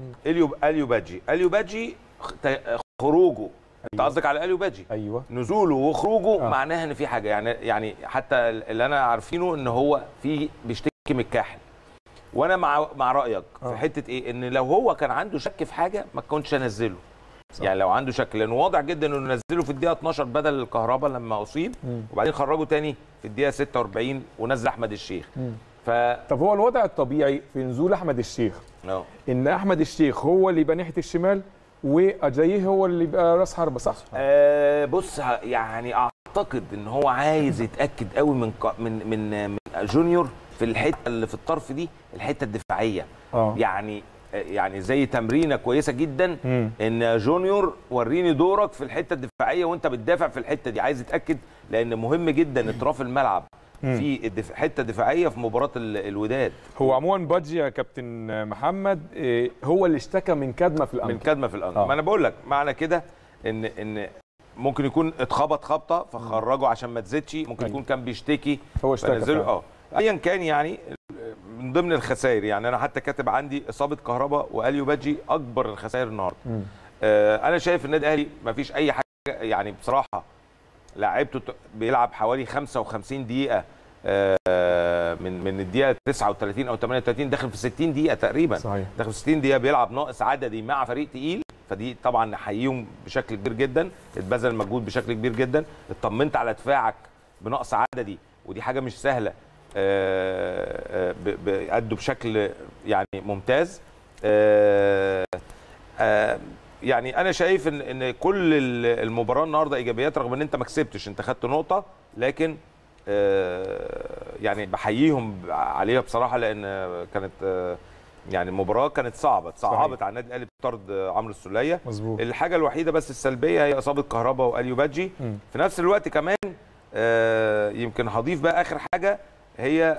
اليو بادجي خروجه، انت قصدك على اليو بادجي. ايوه نزوله وخروجه معناها ان في حاجه، يعني حتى اللي انا عارفينه ان هو بيشتكي من الكحل. وانا مع رايك في حته ايه، ان لو هو كان عنده شك في حاجه ما كنتش انزله. يعني لو عنده شك، لانه واضح جدا انه نزله في الدقيقه 12 بدل الكهرباء لما اصيب، وبعدين خرجه تاني في الدقيقه 46 ونزل احمد الشيخ. طب هو الوضع الطبيعي في نزول احمد الشيخ ان احمد الشيخ هو اللي يبقى ناحيه الشمال واجاييه هو اللي يبقى راس حربه، صح؟ بص، يعني اعتقد ان هو عايز يتاكد قوي من جونيور في الحته اللي في الطرف دي، الحته الدفاعيه. يعني زي تمرينه كويسه جدا ان جونيور وريني دورك في الحته الدفاعيه وانت بتدافع في الحته دي. عايز يتاكد، لان مهم جدا اطراف الملعب في حته دفاعيه في مباراه الوداد. هو عموما بادجي يا كابتن محمد هو اللي اشتكى من كدمه في الانكل. ما انا بقول لك معنى كده ان ممكن يكون اتخبط خبطه فخرجه عشان ما تزيدش، ممكن يكون كان بيشتكي هو اشتكى ايا كان. يعني من ضمن الخسائر، يعني انا حتى كاتب عندي اصابه كهربا واليو بادجي اكبر الخسائر النهارده. انا شايف النادي الاهلي ما فيش اي حاجه، يعني بصراحه لاعيبته بيلعب حوالي 55 دقيقه من الدقيقه 39 او 38 داخل في 60 دقيقه تقريبا. صحيح. داخل في 60 دقيقه بيلعب ناقص عددي مع فريق تقيل، فدي طبعا نحييهم بشكل كبير جدا، اتبذل مجهود بشكل كبير جدا، اطمنت على دفاعك بنقص عددي ودي حاجه مش سهله. بيأدوا بشكل يعني ممتاز. يعني انا شايف ان كل المباراه النهارده ايجابيات، رغم ان انت ما كسبتش، انت خدت نقطه، لكن يعني بحييهم عليها بصراحه، لان كانت يعني المباراه كانت صعبت على النادي الاهلي بطرد عمرو السوليه. مظبوط. الحاجه الوحيده بس السلبيه هي اصابه كهربا واليو بادجي. في نفس الوقت كمان يمكن هضيف بقى اخر حاجه، هي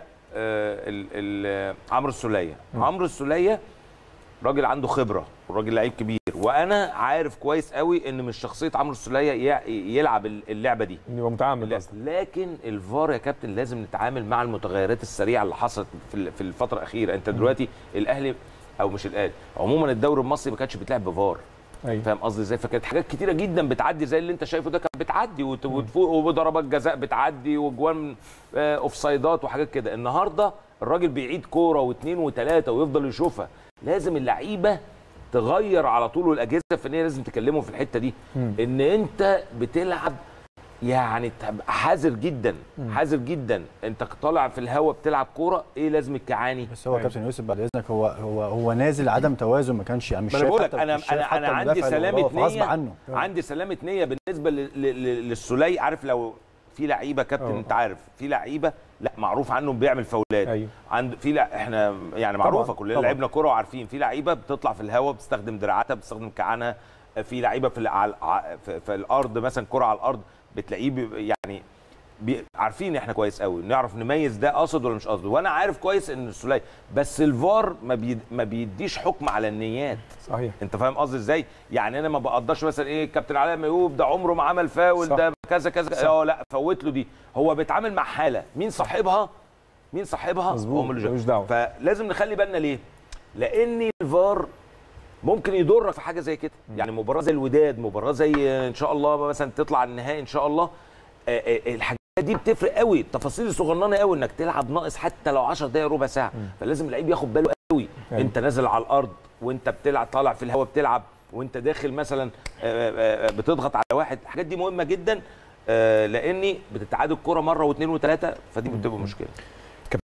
عمرو السوليه. عمرو السوليه راجل عنده خبره وراجل لعيب كبير، وانا عارف كويس قوي ان مش شخصيه عمرو السوليه يلعب اللعبه دي، يبقى متعامل اصلا. لكن الفار يا كابتن لازم نتعامل مع المتغيرات السريعه اللي حصلت في الفتره الاخيره. انت دلوقتي الاهلي، او مش الاهلي، عموما الدوري المصري ما كانش بيتلعب بفار. فاهم قصدي ازاي؟ فكانت حاجات كتيره جدا بتعدي زي اللي انت شايفه ده، كانت بتعدي وتفوق، وضربات جزاء بتعدي، وجوان اوفسايدات وحاجات كده. النهارده الراجل بيعيد كوره واثنين وثلاثه ويفضل يشوفها. لازم اللعيبه تغير على طول، والاجهزه الفنيه لازم تكلمهم في الحته دي، ان انت بتلعب يعني تبقى حذر جدا، حذر جدا. انت طالع في الهواء بتلعب كوره، ايه لازم الكعاني؟ بس هو كابتن يوسف بعد اذنك، هو نازل عدم توازن، ما كانش يعني مش شايف. انا عندي سلامه نيه، عندي سلامه نيه بالنسبه للسوليه. عارف لو في لعيبه كابتن، انت عارف في لعيبه لا معروف عنه بيعمل فاولات. احنا يعني معروفه، كلنا لعبنا كوره وعارفين في لعيبه بتطلع في الهواء بتستخدم دراعاتها، بتستخدم كعانها. في لعيبه في الارض مثلا، كره على الارض بتلاقيه يعني عارفين احنا كويس قوي نعرف نميز ده قصد ولا مش قصد. وانا عارف كويس ان السوليه، بس الفار ما بيديش حكم على النيات. صحيح. انت فاهم قصدي ازاي؟ يعني انا ما بقدرش مثلا ايه كابتن علاء ميوب ده عمره ما عمل فاول، ده كذا كذا، لا فوت له دي. هو بيتعامل مع حاله، مين صاحبها هو ملوش دعوه. فلازم نخلي بالنا ليه؟ لان الفار ممكن يضرك في حاجه زي كده. يعني مباراه زي الوداد، مباراه زي ان شاء الله مثلا تطلع النهائي ان شاء الله، الحاجات دي بتفرق قوي، التفاصيل الصغننه قوي، انك تلعب ناقص حتى لو 10 دقائق ربع ساعه. فلازم اللعيب ياخد باله قوي. انت نازل على الارض وانت بتلعب، طالع في الهواء بتلعب، وانت داخل مثلا بتضغط على واحد. الحاجات دي مهمه جدا، لاني بتتعادل الكوره مره واثنين وثلاثه، فدي بتبقى مشكله.